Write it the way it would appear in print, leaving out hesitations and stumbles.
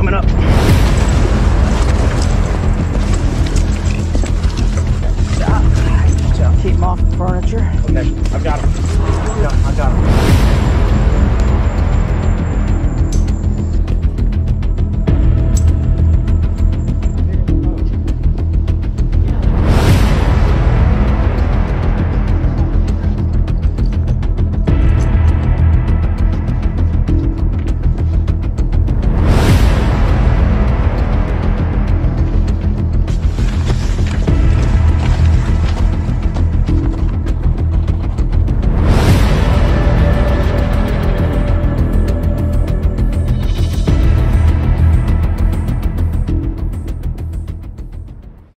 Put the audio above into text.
coming up. Stop. Keep him off the furniture. Okay, I've got him. I got him.